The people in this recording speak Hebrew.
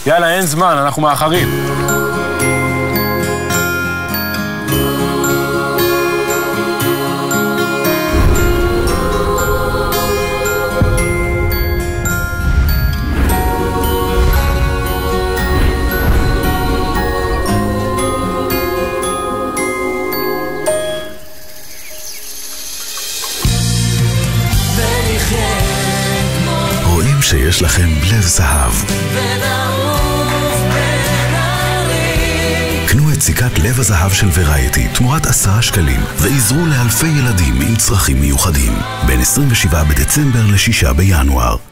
יאללה, אין זמן, אנחנו מאחרים. רואים שיש לכם לב זהב. קנו את סיכת לב הזהב של ורייטי תמורת 10 שקלים ועזרו לאלפי ילדים עם צרכים מיוחדים בין 27 בדצמבר ל6 בינואר.